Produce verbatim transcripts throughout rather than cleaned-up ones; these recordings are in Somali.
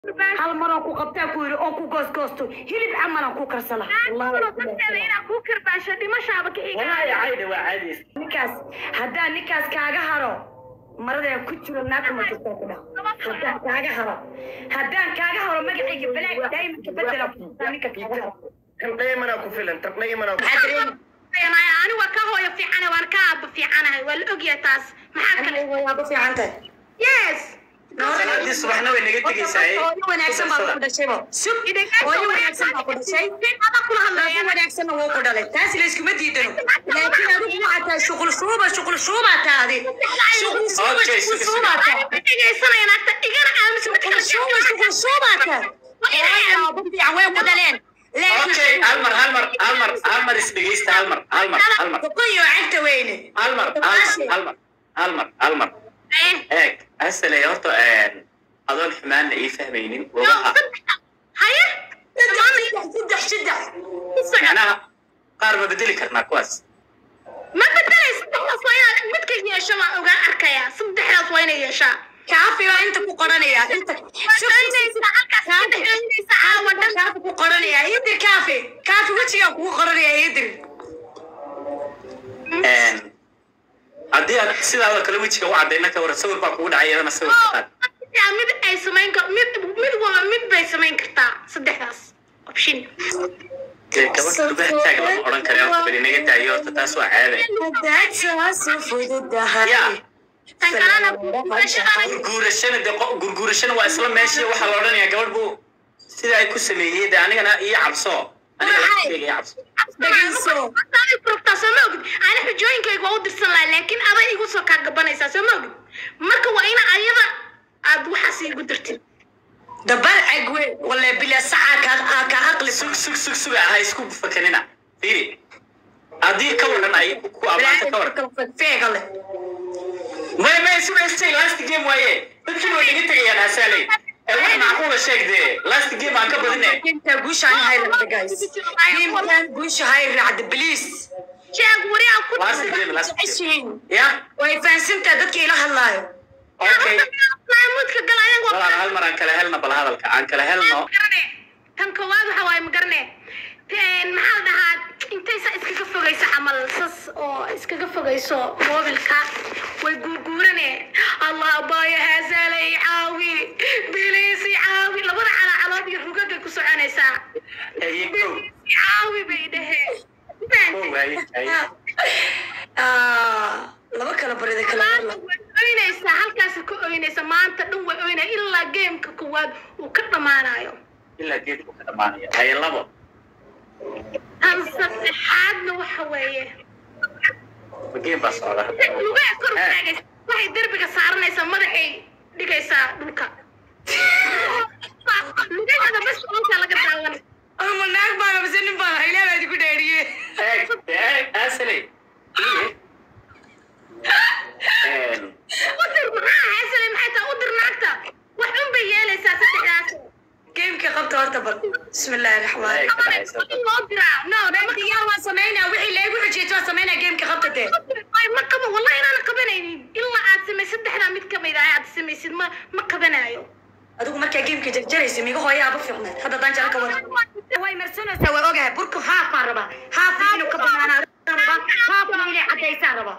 هل مرة كو قبتها كوري أو كو قوس قوستو هلب عمنا كو كرسلا والله أنا كو كرباش دي ما شابك إيه والله عادي وعادي نكاس هدا نكاس كاغا هارو مرة كتير ناكل ما تستاكله هدا كاغا هارو هدا كاغا هارو ما جاي بلاك دايما كبدل ثاني كاغا تقنية أنا كفيلن تقنية أنا أنا أنا وكهو يفي أنا وأركاب في أنا والأجية تاس محاكل يا في عنك يس salaadii subaxna way naga tagaysay oo wanaagsan baa ku dhashay sub oo wanaagsan baa ku dhashay hada kula hadlaya wanaagsan oo ku dhalay taas la isku diidano laakiin adigu waxa shuqul suuba shuqul suuba taadi shuqul suuba shuqul suuba taadi dhageysanayna agta igana aamus shuqul suuba shuqul suuba taadi oo badi away ku dhaleen okay halmar halmar halmar halmar isdhageysta halmar halmar halmar qoyo cagta weyne halmar halmar halmar halmar ايه هسه يا هورتو ان اظن حمان اي فهمينين والله هيا شدح شدح انا قار ما بدلي كرنا كواس ما بدلي صدح وين مدك يا شما اوغا اركيا صدح وين يا شا كافي وانت كو قرنيا انت شوفينيسا halkaas صدحينيسا عاوده كافي كو قرنيا يدر كافي كافي وجهك كو قرنيا يدر ان haddii aan sidaada kala wijiga u cadayna ka war sawir baa kugu dhacayana sawir qaad yaa mid ay sameyn ka mid mid waa mid bay sameyn kartaa saddexdaas option ee gabadha baa taag la oran karo oo bari naga taayo horta taas waa caade dadkaas fududahay tan kalena gurgurashana de gurgurashana waa isla meeshii waxa la oranayaa gabadh buu sida ay ku sameeyay anigana iyo cabso aniga iyo cabso dhageyso taasi profta samog ana xujooyinkayga waa u dirsan lahay laakiin aday igu soo ka gabanaysaa samog marka waa ina ayada aad waxa si igu dirtid dabal agwe wala bila saca ka ka aqli sug sug sug sug ay isku fakanina fiiri adii ka waran ay ku abaanta ka waran feegale may may soo istay last game waaye dadkii way iga tagayaan asalay أنا معقولة شيء ده last game عن كبر إنه أنت بوش عن هاي الرعد guys يمكن بوش هاي الرعد بليز شاق وريا كنت last game last عشرين يا ويفانس أنت دك إله الله أوكي ما يموت كقول أنا والله هالمرة عن كله هلنا بلا هذا عن كله هلنا كان كواد حواي مقرنة كان محل ده أنت إيش إسكك فوقيس عمل صص أو إسكك فوقيس موبل كا ويجورني الله باي هذا لي عاوي بليسي عاوي لبنا على على يرجع كسر أنا ساعة عاوي بيده آه لما كلا بريدة كلا وينيسا halkaas ku oynaysa maanta dhan way oynay ilaa game-ka kuwaad uu ka dhamaanayo ilaa game-ka ka dhamaanayo hay labo hal saddexaadna waxa weeye game baa socda lugaha kor u taagaysa waxay derbiga saaranaysaa madaxay dhigaysaa dhulka lugaheeda bas dhulka laga daawan ama naag baa nabsanin baa haylaha ku dheeriye ee asli udir maxaa asli maxay taa udir naagta wax un bay yeelaysaa saddexdaas game-ka qabta horta bal bismillaahi raxmaani raxiim loo diraa no markii yaa waan sameynaa wixii leegu xujiyay waan sameynaa game-ka qabta dee ay ma qabo wallahi inaan qabanaynin ilaa aad samaysid saddexdaa mid kamid ah aad samaysid ma ma qabanayo adigu markaa game-ka jarjaraysa miga hooyaaba fiicneed hadda daan jara ka wada way marsanaysaa way ogahay burku haaf baan rabaa haaf inuu ka banaanaa rabaa haafna inay caddaysaa rabaa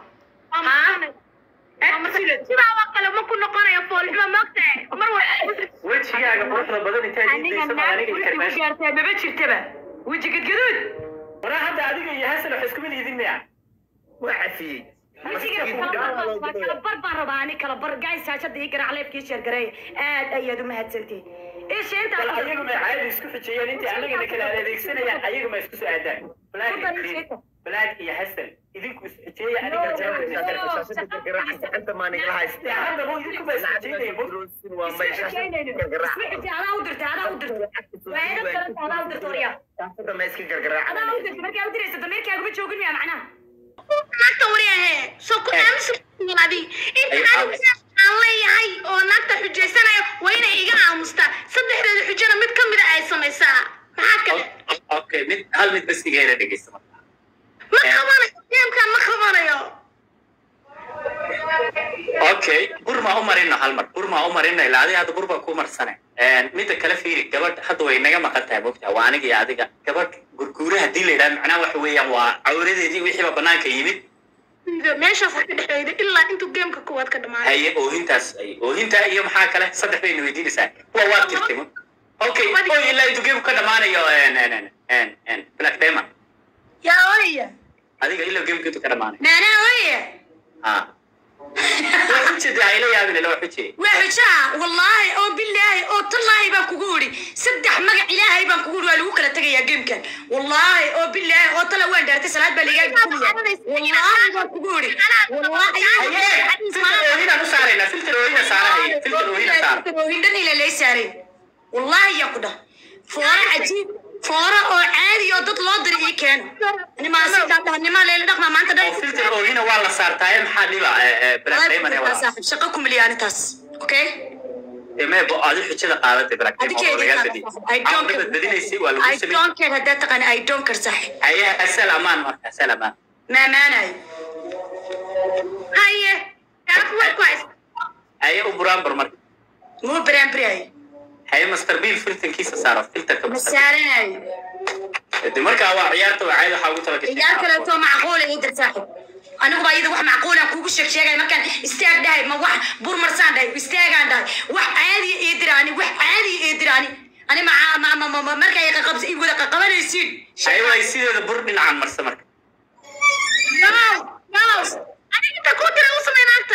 sidaa waa qale ma ku noqonayo foolxuma maogtahay mar wejigaaga quruxda badan intaad diidaysa ma aniga karmeesha maba jirtaba weji gadgaduud waraa hadda adiga iyo hasan wax isku mid idin miya waa cafiyey kala bar baan rabaa ani kala bar gays saashada ii garaac leefkii sheergareey aad ayaad u mahadsantihiin isha inta ayaguna caadi isku xijiyeen intii anagana kala adeegsanayaan ayaguma isku soo aadaan black iyo hasan idinku is xijiyay aniga jaanka anta maaniga la haystaa hadda buu idinku baa xijiyay buu waa meesha adaa u dirtay adaa u dirtay waa ina kala adaa u dirtay oriya taasada ma iska gargaraac adaa u dirtay markaa u diraysa dameerkaaga ma joogin miyaa macnaha naagta wariyahe soo ku aamusanadi inta aan leeyahay oo naagta xujaysanaya waa inay iga aamustaa saddexdeeda xujana mid ka mida ay samaysaa maxaa kale okay mid hal mid bas iga yara dhegeysta ma qabanayo geemkaan ma qabanayo اوكي برما عمرنا هالمر برما عمرنا لا هذه هذا برما كومر سنه ان ميد كلا فيري gabadh hadda way naga maqantahay moogtaa waa aniga iyo adiga gabadh gurguure hadii la yiraahdo macnaha wax weeyaan waa awradeedii wixii ba banaanka yimid meeshaas ka dhaxeeyay ilaa intuu gameka kuwad ka dhamaanay haye oohintaas ay oohinta iyo maxaa kale saddex bay weydiinaysaa waa waa tirtimo okay oo ilaa intuu gameka ka dhamaanayo en en en en black diamond يا ويا adiga ilaa gameka ka dhamaanayo نانا ويا ha وحجة عائلة يا ابن لو حجة وحجة والله أو بالله أو تالله بانكوغوري سدح مقع إلهي بانكوغوري والوك لا تجي يا جيمكن والله أو بالله أو تلا وين دارت سلاد بالي والله بانكوغوري والله فلتر وهنا نصارينا فلتر وهنا صارها فلتر وهنا صار فلتر وهنا إلى ليس سارين والله يا قدا فورا عجيب فورا أو عادي يودت لودر إيه كان أنا ما أصدق أنا ما ليل دخل ما أنت ده فلتر وهنا والله صار تايم حالي بقى بلاك دايما يا والله شقكم مليان تاس أوكي ما بقى هذه حكي قارات بلاك I don't care. I don't care هذا تقن I don't care صح. أيه السلام مرة السلام. ما مانعي. هاي كافو كويس. أيه أبرام برمر. مو برام بري. هاي مستر بيل فلتر كيس صار فلتر كم. مسارين. دمرك هو عيارته وعايده حاول ترى كذا. عيارك لو تو معقول يقدر صاحب. أنا أبغى يده واحد معقول أكوك الشيء شيء ما كان استاج ده ما واحد بور مرسان ده استاج عنده واحد عادي يدراني واحد عادي يدراني أنا مع مع مع مع مركا يقبض يقول لك قبل يصير أيوة يصير هذا بور من عن مرسى مركا. ياو ياو أنا كنت كنت رأوس من أنت.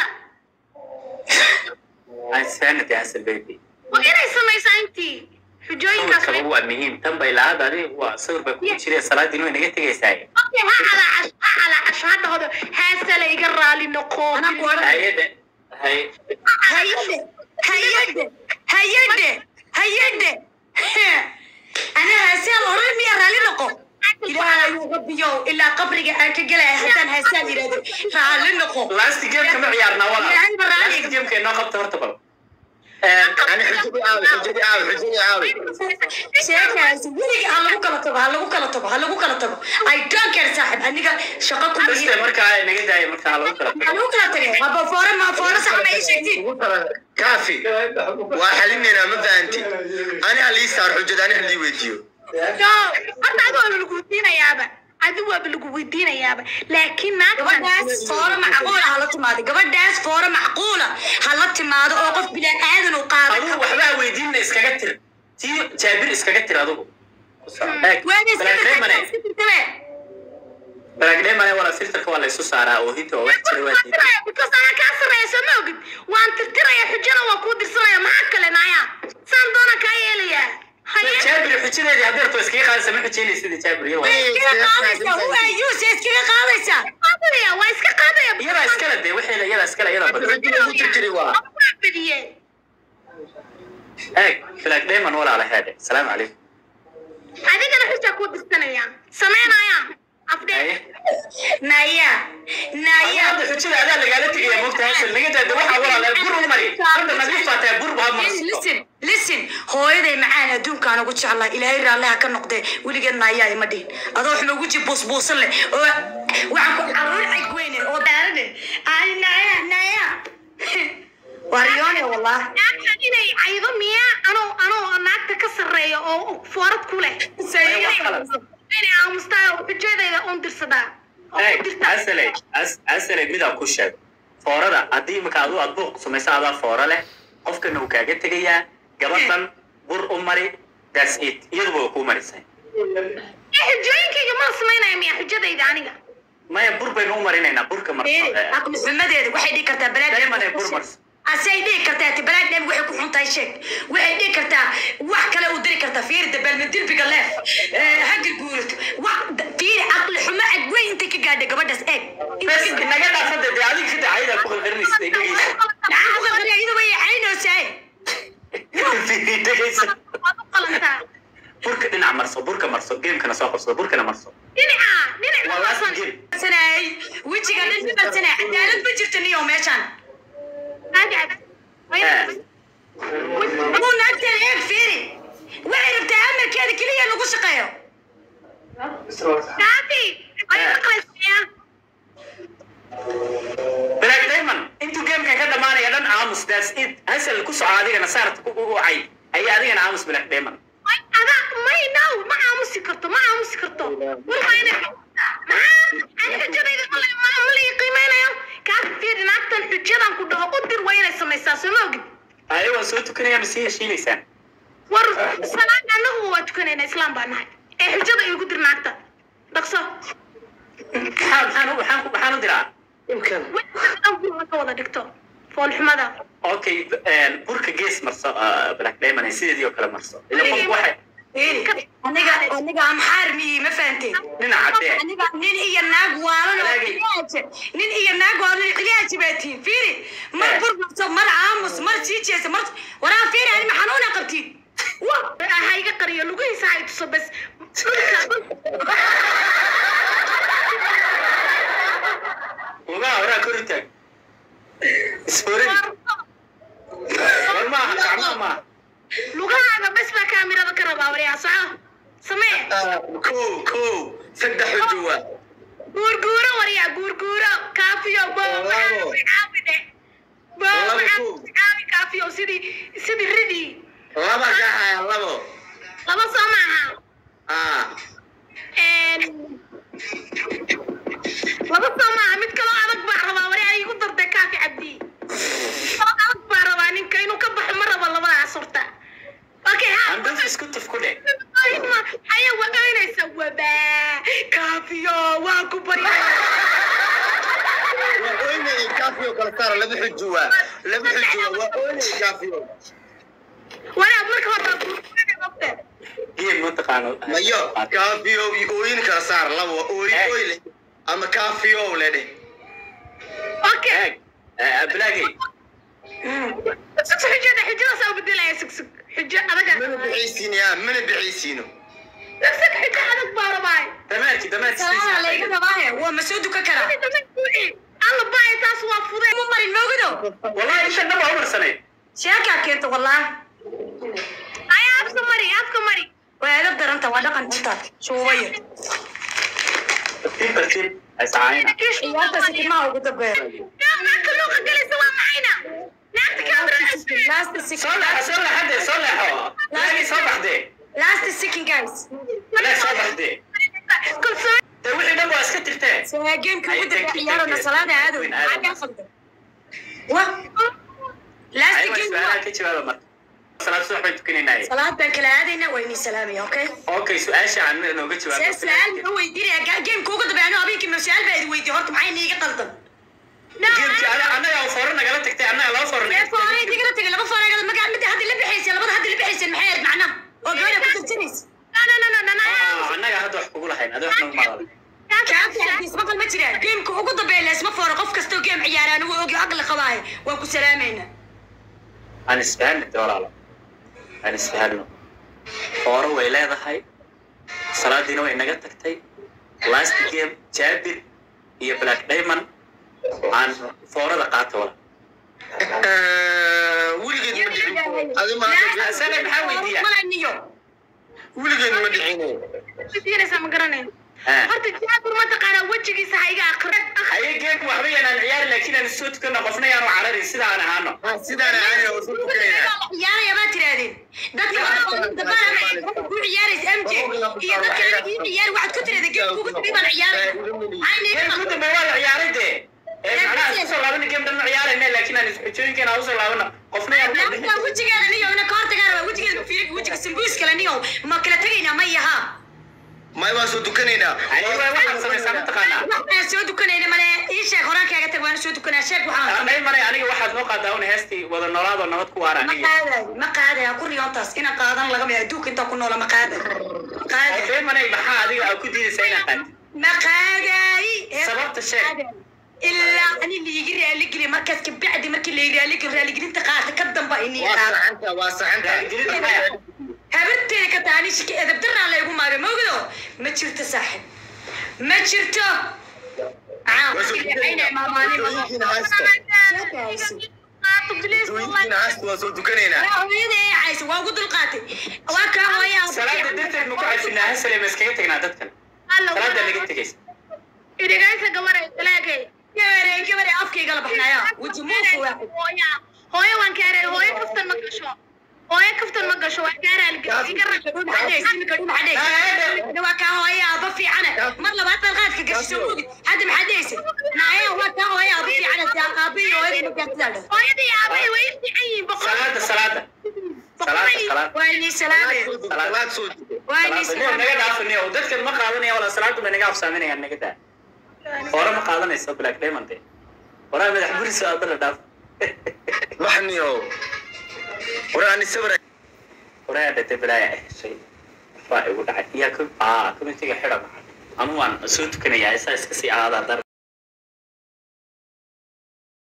أنا سفنت يا هسه البيبي. وإيه اسمه ساينتي؟ حجوين كاسر. هو مهم تم بيلا هذا ليه هو صور بكون شيء صلاة دينه نجت جيساي. أوكي ها على عش ها على عش هذا هذا هسه لا يقرأ لي نقود. أنا أقول. هيدا هي. هيدا هيدا هيدا هيدا أنا هسه الأورام يا رالي نقو. إلى يوغبيو إلى قبرك أنك جلا هسان هسان يراد رالي نقو. لاست جيم كم عيارنا ولا؟ يعني برالي. لاست جيم كنا قبض هرتبل. أنا حجتي عاوي حجتي عاوي حجتي عاوي شيء هذا ولي هلا بكرة تبع هلا بكرة تبع هلا بكرة تبع I don't care صاحب أنيك شقكم بس مركا نجد هاي مركا على بكرة هلا بكرة ترى أبغى فورا ما فورا صح ما يشتي كافي وحليني أنا ما فهمتي أنا اللي صار حجة أنا اللي ويديو لا أنا أقول لك ودينا يا أبا أدوى بالقويدين يا أبا لكن ما gabadhaas foora macquula hala timaado gabadhaas foora macquula hala timaado oo qof bilaan aadan u qaado adigu waxbaa weydiinna iskaga tir tii jaabir iskaga tir adigu balaagdheemane wala filterka waa la isu saaraa oo hinta oo wax jira waa diiday because أنا كسر يا سموك وأنت ترى يا حجنا وكود السنة ما أكل نايا سان دونا كايليا jaabir xujineedii hadeer to iskaga qaadaysa ma xujinaysa sidii jaabir iyo هو يوسف iskaga qaadaysa قاضية وإسك قاضية iyada iskala dee waxeeda iyada iskala iyada bad تجري وا eeg balaagdheeman walaala heede salaamu calaykum هذيك أنا حجة كود السنة يا سمعنا يا أفضل naya naya hada xujida adaa lagaala tegaya moogta hasal naga daada waxaa walaala bur u mari hadda nadiif baa tahay bur baa marsi listen listen hooyaday macaan adduunkaan ugu jeclaa ilaahay raalliha ka noqdee weligeed naayaa ima dhihin adoo wax noogu ji buusbuusan leh oo waxaan ku caruur cagweyne oo daarane ay naya naya waryoone wallah inay caydo miya anoo anoo naagta ka sarreeyo oo foorad ku leh inay aamustaa xujadayda oon dirsadaa asalay asalay midaa ku sheeg foorada haddii marka adu aad buuq samaysa adaa foora leh qofkana uu kaaga tegayaa gabadhan bur u mari that's it iyaduba waa kuu marisay xujooyinkayga ma samaynaya miya xujadayda aniga maya bur baynu u marinaynaa burka marso aqli xumadeeda waxay dhigi kartaa balaad bur marso asay dhigi kartaa ti balaad dheem waxay ku xuntahay sheeg waxay dhigi kartaa wax kale u diri kartaa fiir dabal ma dilbiga leef hagga guurato wax fiir aqli xumo cagweyn intay ka gaadhay gabadhaas eeg bas naga dhaafada dee adiga sida cayda ku qalqarinaysa dhegeysa maxaa ku qalqariya iyada way caynaysaa dhegeysa waad u qalantaa burka dhinac marso burka marso geemkana soo qabsado burkana marso dhinaca dhinac waa last game sanay wejiga dhan dhibaatana cadaalad ma jirto niyo meeshaan muu naagta eeg fiiri waxay rabtaa amarkeeda keliya lagu shaqeeyo Daddy, ay maqlaysaa balaag dayman intuu aamus that's it hasal ku soo adigana saarta ku urucay ay adigana aamus Black Diamond ada may now ma aamusi karto ma aamusi karto warmayna ma ana xujadayda ma ma la qiimeeyo ka fiir naagtan xujadan ku dhaho u dir wayna samaysaa soo ogid aywa soo tukanaya bisi heshiinaysan war salaad anagu waa tukanayna islaam baa nahay ee xujada igu dir naagta dhaqso waxaan waxaan waxaan waxaan u diraa يمكن ka wada dhigto fool xumada okay burka gees marso Black Diamond sidii oo kale marso ila qof waxay aniga aniga am xarmi ma fahanteen nina cadee aniga nin iyo naag waalan nin iyo naag waalan xiyaaj baatiin fiiri mar burburto mar aamus mar jiijeesa mar waraa fiiri ani maxanuuna qabtid wa hayga qariyo lugihiisa ay tuso bas وما وراك كرتك اسفوري والله عماما لغانا بس ما كاميرا بكرة وريها صح سمع كو كو سدح الجوا غورغورة وريها غورغورة كافيو بابا عابده بابا عابي كافيو سيدي سيدي ريدي لابا جاها لابا لابا سمعها اه laba sama mid kale adag baa rabaa wari ay ku dartay kaafi cabdi kala adag baa rabaa ninka inuu ka baxo mar raba labadaas horta okay ha عندك اسكت في كله haya wadaynaysa waba kaafiyo waa ku bari وين كافيو كلتار لبي حجوا لبي حجوا وين كافيو wala marka hore ku جيم منطقة مايو كافيو وين كلتار لا وين وين أما كافيو ولده okay بلاقي سكس حجة حجة سو بدل أي سكس حجة أنا من بعيسين يا من بعيسينه سكس حجة أنا بارباي تمام كده تمام salaam alaykum baahay waa masuudu ka kara الله باي تاس وافضي mu marin moogido والله إيش النبى عمر سنة sheeka keento wallaah أي أبسط مري أبسط مري waa la daranta waa dhaqan inta shuubaya ترتيب ترتيب أسعاين ciyaarta si ma ugu dabbeer ما كلوا قلي سوا معنا نعطي كاميرا last second صلح صلح حد صلح لاقي صبح ده last second guys لا صبح ده كل سنة توحي نبى أسكت ترتاح سوا geemka ugu dabbeer ciyaarana salaada aado xaga khaldan wa last أيوة second سؤال كذي هذا مرة صلاة الصبح بتكوني نايم salaad baan kala aadayna wayni salaamay okay أوكي سؤال شيء عن إنه قلت سؤال سؤال هو يدير geemka ugu dabbeer anoo habeenkii ma su'aal baa weydiiyay horta maxay niiga qaldan جيمتي أنا أنا يا فورنا قالت تكتي أنا لا فورنا فوري تقدر تقول لما فوري قال ما قاعد متى هذا اللي بحيس لما هذا اللي بحيس المحير معناه وقاعد كنت تنس لا لا لا لا لا آه أنا هذا حقوق الحين هذا إحنا ما كان في حديث بطل مجرى جيمك وقضى بين اسمه فوري قف كستو جيم عياران وقي عقل خواي وكو سلامين أنا استهل الدور على أنا استهل فورا ويلا هذا هاي صلاة دينو إنك تكتي لاست جيم جابر هي بلاك دايما عن فورا دقاته ولا ولقيت مدحين هذا ما سنة بحاول دي ما النيو ولقيت مدحين كثير اسمع قرنين هرت جابر ما تقرأ وجهي سحيقة أقرأ هاي جيم وحبي أنا العيال لكن أنا السوت كنا قفنا يا عرري سيدا أنا عنه سيدا أنا أنا وصلت كذا يا يا ما ترادين دك دبر أنا عيار إم جي يا دك عيار واحد كتر إذا جيم كوكو تبي العيار عيني جيم كنت بقول العيار ده أنا أوصل لابن جيم ده العيار إنه لكن أنا سبتشوين كنا أوصل لابن قفنا يا لا وجهي أنا نيو أنا كارت كارا وجهي في وجهي سمبوس كلا نيو ما كلا تجينا ما يها ما يبغى سو دكانينا أيوة واحد سمع سمع تقنا waxaan soo dukanayna male ii sheeg horaan kaaga tag waan soo dukanaa sheeg waxaan أنا مرة يعني واحد نقطة داون هستي وذا نراد ونهض ma كوارانية qaaday ma qaaday ku riyontaas ina qaadan laga meeyo duuk inta ku nool ma qaaday qaaday فين من يبحى هذه أو كدي سينا قد ma qaaday سببت الشيء ilaa ani liigiri aligiri markaas ka bacdi markii la yiri aligiri aligrinta qaata ka damba inii qaata واسع أنت واسع أنت habarteeda ka taani shiki edab daraa la igu maagay mawgido ma jirto saaxib ma jirto aa ayna maamaani ويمكن عاست وصل دكانينا hooyadii caysa waa ugu dulqaatay waa kaa hooyaa صلاة الدرت المقعد في النهاية سليم مسكيتك نادتك صلاة اللي قلت كيس إذا كان سجمرة تلاقي gabarey gabarey afkayga la baxnaya waji muufu waaxid هوي وان كاري هوي كفتن ما قشو هوي كفتن ما قشو وان كاري القرب حديث كدوم حديث waa ka hooyo aba fiicana mar labaad qaadka gasho hada maxadeys naaya waa ka hooyo aba fiicana aabi hooyo gaartada hooyadii aabay way fiican boqol salaada salaada salaada salaada waani salaade salaad soo waani salaada naga dhaafnay oo dadka ma qaadanaya wala salaadu ma naga afsaaminaya naga daa hore ma qaadanayso black diamond hore madax buris aad la dhaaf maxniyo waraani sabra hore aad tablaya shay faa igu dhacay yaa ku aa kuma tiga xidhan anu waan soo tukanayaa isaas ka sii aada